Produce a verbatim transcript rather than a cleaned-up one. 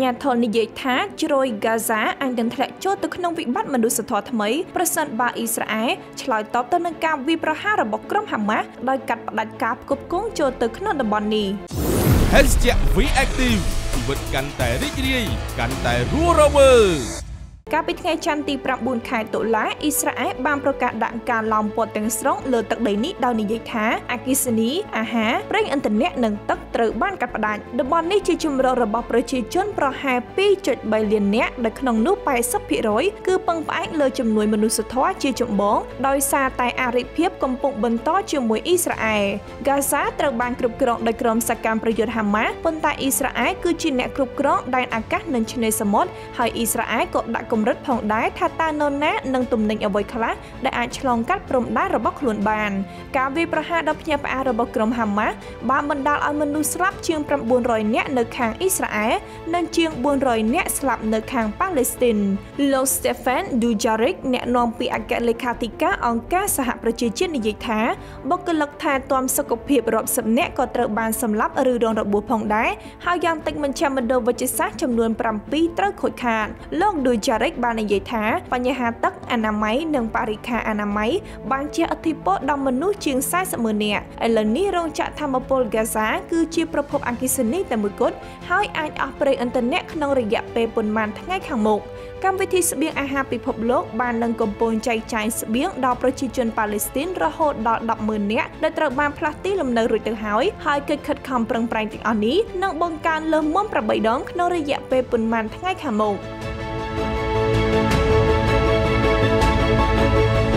nhà thờនិយាយថាជ្រោយ Gaza អាចនឹងធ្លាក់ចូលទៅក្នុងវិបត្តិមនុស្សធម៌ថ្មីប្រសិនបើអ៊ីស្រាអែលឆ្លើយតបទៅនឹងការវាយប្រហាររបស់ក្រុមហាម៉ាស់ដោយកាត់ផ្តាច់ការផ្គត់ផ្គង់ចូលទៅក្នុងតំបន់នេះ Hashtag V Active ជីវិតកាន់តែរីករាយកាន់តែរស់រវើកកាលពីថ្ងៃច័ន្ទទី ប្រាំបួន ខែតុលាអ៊ីស្រាអែលបានប្រកាសដាក់ការឡោមព័ទ្ធទាំងស្រុងលើទឹកដីនេះដោយនិយាយថាអគ្គិសនីអាហារប្រេងឥន្ធនៈនិងទឹកត្រូវបានកាត់ផ្តាច់តំបន់នេះជាជំរករបស់ប្រជាជនប្រហែល ពីរจุดបី លាននាក់ដែលក្នុងនោះ แปดสิบភាគរយ គឺពឹងផ្អែកលើជំនួយមនុស្សធម៌ជាចម្បងដោយសារតែអរិភាពកំពុងបន្តជាមួយអ៊ីស្រាអែល Gaza ត្រូវបានគ្រប់គ្រងដោយក្រុមសកម្មប្រយុទ្ធហាម៉ាស់ប៉ុន្តែអ៊ីស្រាអែលគឺជាអ្នកគ្រប់គ្រងដែនអាកាសនិងឆ្នេរសមុទ្រហើយអ៊ីស្រាអែលក៏ដាក់កម្រិតផងដែរថាតើនរណានឹងទំនិញអ្វីខ្លះដែលអាចឆ្លងកាត់ព្រំដែនរបស់ខ្លួនបានការវាយប្រហារដល់ភ្នាក់ផ្អើលរបស់ក្រុមហាម៉ាស់បានបណ្ដាលឲ្យមនុស្សស្លាប់ជាង ប្រាំបួនរយ នាក់នៅខាងអ៊ីស្រាអែលនិងជាង បួនរយ នាក់ស្លាប់នៅខាងប៉ាឡេស្ទីនលោក Stefan Dujarric អ្នកនាំពាក្យអគ្គលេខាធិការអង្គការសហប្រជាជាតិនិយាយថាបុគ្គលិកថែទាំសុខភាពរាប់សិបនាក់ក៏ត្រូវបានសម្លាប់ឬរងរបួសផងដែរហើយយ៉ាងតិចមជ្ឈមណ្ឌលវិទ្យាសាស្ត្រចំនួន ប្រាំពីរ ត្រូវខូចខាតលោក Dujarric បាននិយាយថាបញ្ហាទឹកអនាម័យនិងបរិក្ខារអនាម័យបានជះឥទ្ធិពលដល់មនុស្សជាង สี่สิบ ម៉ឺននាក់ឥឡូវនេះរោងចក្រថាមពល Gaza គឺជាប្រភពអគ្គិសនីតែមួយគត់ហើយអាចអស់ប្រេងឥន្ធនៈក្នុងរយៈពេលប៉ុន្មានថ្ងៃខាងមុខកម្មវិធីស្បៀងអាហារពិភពលោកបាននឹងកំពុងចែកចាយស្បៀងដល់ប្រជាជនប៉ាឡេស្ទីនរហូតដល់ ដប់ម៉ឺន នាក់ដែលត្រូវបានផ្លាស់ទីលំនៅរួចទៅហើយហើយកិច្ចខិតខំប្រឹងប្រែងទាំងអស់នេះនឹងបង្កើនលើសមុំ ប្រាំបី ដងក្នុងរយៈពេលប៉ុន្មានថ្ងៃខាងមុខ